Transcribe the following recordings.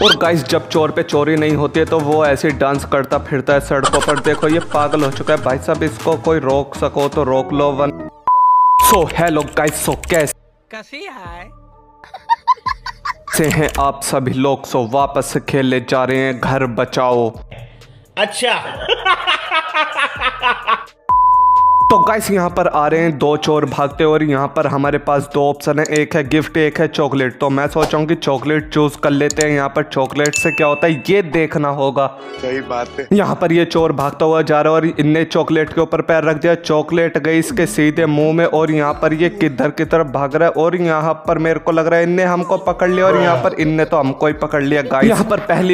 और गाइस जब चोर पे चोरी नहीं होती है तो वो ऐसे डांस करता फिरता है सड़कों पर। देखो ये पागल हो चुका है भाई साहब, इसको कोई रोक सको तो रोक लो। सो हेलो गाइस, सो कैसे हैं आप सभी लोग। सो वापस से खेलने जा रहे हैं घर बचाओ। अच्छा तो गाइस यहाँ पर आ रहे हैं दो चोर भागते और यहाँ पर हमारे पास दो ऑप्शन है, एक है गिफ्ट एक है चॉकलेट। तो मैं सोचा हूँ कि चॉकलेट चूज कर लेते हैं। यहाँ पर चॉकलेट से क्या होता है ये देखना होगा। सही बात है। यहाँ पर ये चोर भागता हुआ जा रहा है और इनने चॉकलेट के ऊपर पैर रख दिया। चॉकलेट गई इसके सीधे मुंह में और यहाँ पर ये किधर की तरफ भाग रहा है और यहाँ पर मेरे को लग रहा है इनने हमको पकड़ लिया और यहाँ पर इनने तो हमको ही पकड़ लिया गाइस। यहाँ पर पहली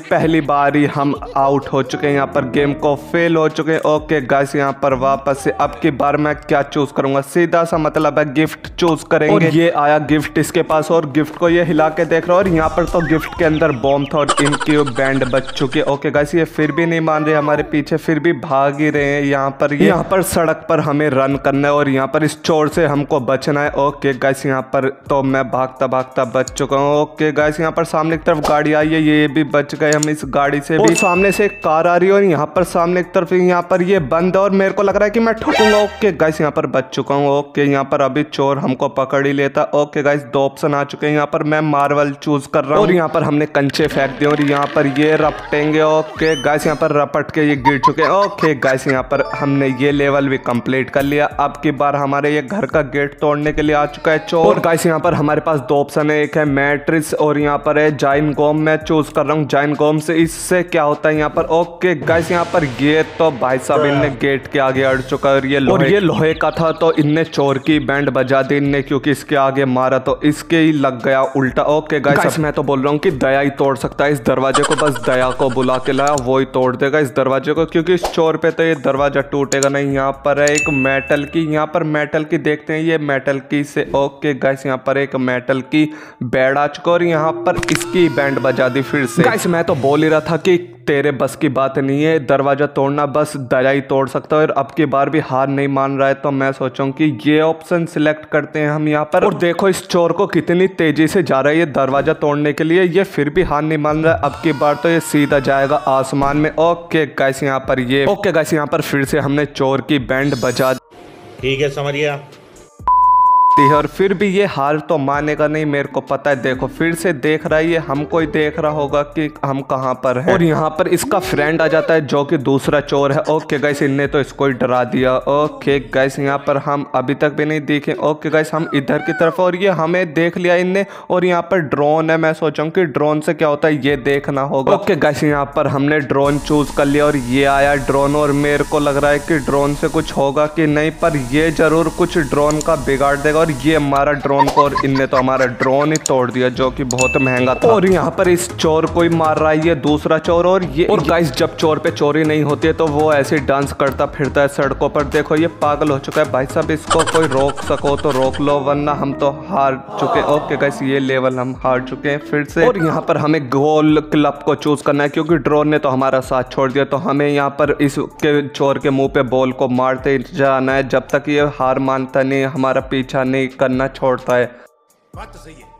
बारी हम आउट हो चुके हैं, यहाँ पर गेम को फेल हो चुके हैं। ओके गाइस यहाँ पर वापस से अब की बार मैं क्या चूज करूंगा, सीधा सा मतलब है गिफ्ट चूज करेंगे। और ये आया गिफ्ट इसके पास और गिफ्ट को ये हिला के देख रहा है और यहाँ पर तो गिफ्ट के अंदर बॉम्ब था और इनकी बैंड बच चुकी है। ओके गाइस ये फिर भी नहीं मान रहे हमारे पीछे, फिर भी भाग ही रहे हैं। यहाँ पर सड़क पर हमें रन करना है और यहाँ पर इस चोर से हमको बचना है। ओके गाइस यहाँ पर तो मैं भागता भागता बच चुका हूँ। ओके गाइस यहाँ पर सामने की तरफ गाड़ी आई है, ये भी बच गए हम इस गाड़ी से भी। सामने से एक कार आ रही है और यहाँ पर सामने की तरफ यहाँ पर ये बंद है और मेरे को लग रहा है कि मैं ठुकूंगा। ओके गाइस यहाँ पर बच चुका हूँ। ओके यहाँ पर अभी चोर हमको पकड़ ही लेता। ओके गाइस दो ऑप्शन आ चुके हैं, यहाँ पर मैं मार्वल चूज कर रहा हूँ और यहाँ पर हमने कंचे फेंक दिए और यहाँ पर ये रपटेंगे। ओके गाइस यहाँ पर रपट के ये गिर चुके हैं। ओके गाइस यहाँ पर हमने ये लेवल भी कंप्लीट कर लिया। अब की बार हमारे ये घर का गेट तोड़ने के लिए आ चुका है चोर। और गाइस यहाँ पर हमारे पास दो ऑप्शन है, एक है मैट्रिक्स और यहाँ पर है जाइन गोम। मैं चूज कर रहा हूँ जाइन गोम से, इससे क्या होता है यहाँ पर। ओके गाइस यहाँ पर ये तो भाई साहब इनने गेट के आगे अड़ चुका है और ये लोहे का था तो इनने चोर की बैंड बजा दी इनने, क्योंकि इसके आगे मारा तो इसके ही लग गया उल्टा। ओके गाइस मैं तो बोल रहा हूँ कि दया ही तोड़ सकता है इस दरवाजे को, बस दया को बुला के लाया वो ही तोड़ देगा इस दरवाजे को, क्योंकि इस चोर पे तो ये दरवाजा टूटेगा नहीं। यहाँ पर है एक मेटल की, यहाँ पर मेटल की देखते हैं ये मेटल की से। ओके गाइस यहाँ पर एक मेटल की बैंड आ चुका और यहाँ पर इसकी बैंड बजा दी फिर से। गाइस मैं तो बोल ही रहा था कि तेरे बस की बात नहीं है दरवाजा तोड़ना, बस दया ही तोड़ सकता है और अब की बार भी हार नहीं मान रहा है। तो मैं सोचा कि ये ऑप्शन सिलेक्ट करते हैं हम यहाँ पर। और देखो इस चोर को कितनी तेजी से जा रहा है ये दरवाजा तोड़ने के लिए, ये फिर भी हार नहीं मान रहा है। अब की बार तो ये सीधा जाएगा आसमान में। ओके गाइस यहाँ पर ये ओके गाइस यहाँ पर फिर से हमने चोर की बैंड बजा। ठीक है समझ गया। और फिर भी ये हार तो मानेगा नहीं, मेरे को पता है। देखो फिर से देख रहा है ये, हमको ही देख रहा होगा कि हम कहाँ पर हैं। और यहाँ पर इसका फ्रेंड आ जाता है जो कि दूसरा चोर है। ओके गाइस इनने तो इसको ही डरा दिया। ओके गाइस यहाँ पर हम अभी तक भी नहीं देखे। ओके गाइस हम इधर की तरफ और ये हमें देख लिया इनने और यहाँ पर ड्रोन है। मैं सोचा कि ड्रोन से क्या होता है ये देखना होगा। ओके गाइस यहाँ पर हमने ड्रोन चूज कर लिया और ये आया ड्रोन और मेरे को लग रहा है कि ड्रोन से कुछ होगा कि नहीं, पर ये जरूर कुछ ड्रोन का बिगाड़ देगा और ये हमारा ड्रोन को, और इनने तो हमारा ड्रोन ही तोड़ दिया जो कि बहुत महंगा था। और यहाँ पर इस चोर को ही मार रहा है ये दूसरा चोर। और गाइस जब चोर पे चोरी नहीं होती है तो वो ऐसे डांस करता फिरता है सड़कों पर। देखो ये पागल हो चुका है भाई साहब, इसको कोई रोक सको तो रोक लो वरना हम तो हार चुके। ओके गाइस ये लेवल हम हार चुके हैं फिर से। और यहाँ पर हमें गोल क्लब को चूज करना है क्योंकि ड्रोन ने तो हमारा साथ छोड़ दिया, तो हमें यहाँ पर इसके चोर के मुंह पे बॉल को मारते जाना है जब तक ये हार मानता नहीं, हमारा पीछा नहीं करना छोड़ता है। बात तो सही है।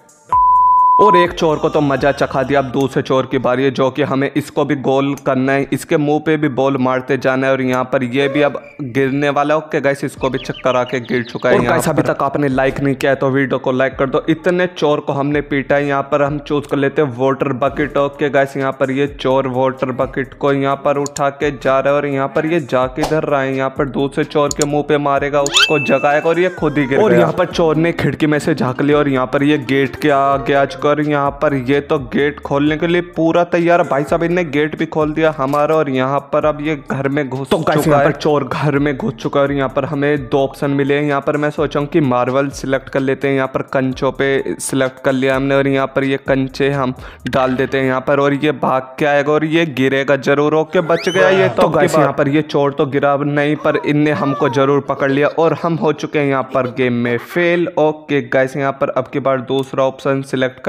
और एक चोर को तो मजा चखा दिया। अब दूसरे चोर की बारी है जो कि हमें इसको भी गोल करना है, इसके मुंह पे भी बॉल मारते जाना है और यहाँ पर ये भी अब गिरने वाला है। ओके गाइस इसको भी चक्कर आके गिर चुका है। गाइस अभी तक आपने लाइक नहीं किया है तो वीडियो को लाइक कर दो। इतने चोर को हमने पीटा है। यहाँ पर हम चूज कर लेते हैं वाटर बकेट। ओके गाइस यहाँ पर ये चोर वाटर बकेट को यहाँ पर उठा के जा रहा है और यहाँ पर ये जा किधर रहा है, यहाँ पर दूसरे चोर के मुंह पे मारेगा, उसको जगाएगा और ये खुद ही गिर। और यहाँ पर चोर ने खिड़की में से झाँक लिया और यहाँ पर ये गेट के आगे आ चुका और यहाँ पर ये तो गेट खोलने के लिए पूरा तैयार। भाई साहब इनने गेट भी खोल दिया हमारा और यहाँ पर अब ये घर में घुस चुका है। यहाँ पर चोर घर में घुस चुका है और यहाँ पर हमें दो ऑप्शन मिले हैं। यहाँ पर मैं सोचा हूँ कि मार्वल सिलेक्ट कर लेते हैं। यहाँ पर कंचों पे सिलेक्ट कर लिया हमने और यहाँ पर ये कंचे हम डाल देते हैं यहाँ पर और ये भाग के आएगा और ये गिरेगा जरूर। ओके बच गया ये तो गाइस यहाँ पर ये चोर तो गिरा नहीं, पर इनने हमको जरूर पकड़ लिया और हम हो चुके हैं यहाँ पर गेम में फेल। ओके गाइस यहाँ पर अब की बार दूसरा ऑप्शन सिलेक्ट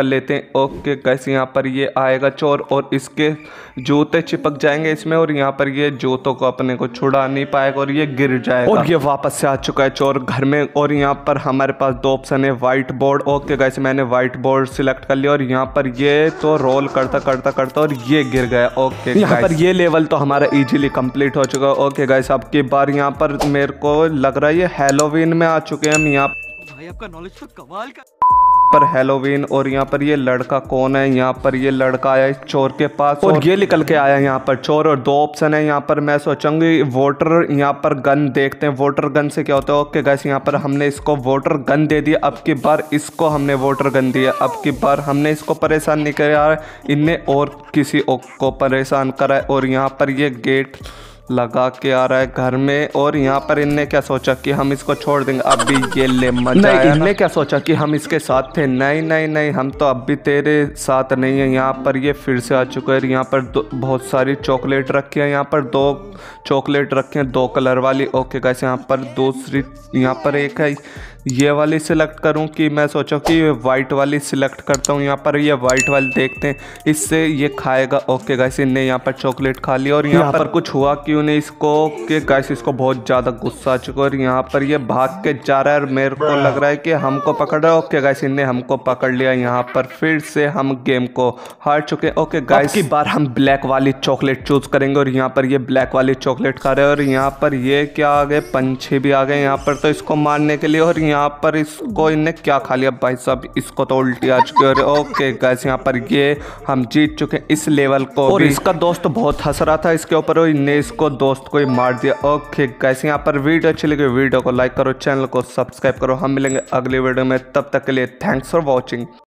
कर लेते हैं। ओके गाइस यहाँ पर ये आएगा चोर और इसके जूते चिपक जाएंगे इसमें और यहाँ पर ये जूतों को अपने को छुड़ा नहीं पाएगा और ये गिर जाएगा। और ये वापस से आ चुका है चोर घर में और यहाँ पर हमारे पास दो ऑप्शन है, व्हाइट बोर्ड। ओके गाइस मैंने व्हाइट बोर्ड सिलेक्ट कर लिया और यहाँ पर ये तो रोल करता करता करता और ये गिर गया। ओके यहाँ पर ये लेवल तो हमारा इजीली कंप्लीट हो चुका है। ओके गाइस अब की बार यहाँ पर मेरे को लग रहा है ये हैलोवीन में आ चुके हैं हम। यहाँ भाई आपका नॉलेज तो कमाल का पर हैलोवीन और यहाँ पर ये लड़का कौन है, यहाँ पर ये लड़का आया इस चोर के पास और ये निकल के आया यहाँ पर चोर। और दो ऑप्शन है यहाँ पर, मैं सोचूंगी वोटर यहाँ पर गन देखते हैं, वोटर गन से क्या होता है। ओके गाइस यहाँ पर हमने इसको वोटर गन दे दिया, अब की बार इसको हमने वोटर गन दिया, अब की बार हमने इसको परेशान नहीं किया, इनने और किसी को परेशान करा है। और यहाँ पर ये गेट लगा के आ रहा है घर में और यहाँ पर इनने क्या सोचा कि हम इसको छोड़ देंगे, अब भी ये ले मजा आया। इनने क्या सोचा कि हम इसके साथ थे, नहीं नहीं नहीं हम तो अब भी तेरे साथ नहीं है। यहाँ पर ये फिर से आ चुका है, यहाँ पर बहुत सारी चॉकलेट रखी है, यहाँ पर दो चॉकलेट रखे हैं दो कलर वाली। ओके गाइस यहाँ पर दूसरी यहाँ पर एक है, ये वाली सिलेक्ट करूं कि मैं सोचा कि वाइट वाली सिलेक्ट करता हूं। यहाँ पर ये वाइट वाली देखते हैं इससे ये खाएगा। ओके गाइस इनने यहाँ पर चॉकलेट खा लिया और यहाँ पर कुछ हुआ क्यों नहीं इसको कि गाइस इसको बहुत ज़्यादा गुस्सा आ चुका है और यहाँ पर ये भाग के जा रहा है और मेरे को लग रहा है कि हमको पकड़ रहा है। ओके गाइस इनने हमको पकड़ लिया, यहाँ पर फिर से हम गेम को हार चुके हैं। ओके गाइस की बार हम ब्लैक वाली चॉकलेट चूज करेंगे और यहाँ पर ये ब्लैक वाली चॉकलेट खा रहे हैं और यहाँ पर ये क्या आ गए, पंछी भी आ गए यहाँ पर तो इसको मारने के लिए। और यहाँ पर इसको इनने क्या खा लिया भाई साहब, इसको तो उल्टी आ चुकी है। ओके गाइस यहाँ पर ये हम जीत चुके हैं इस लेवल को और इसका दोस्त बहुत हंस रहा था इसके ऊपर और इनने इसको दोस्त को ही मार दिया। ओके गाइस यहाँ पर वीडियो अच्छी लगी वीडियो को लाइक करो, चैनल को सब्सक्राइब करो। हम मिलेंगे अगली वीडियो में, तब तक के लिए थैंक्स फॉर वॉचिंग।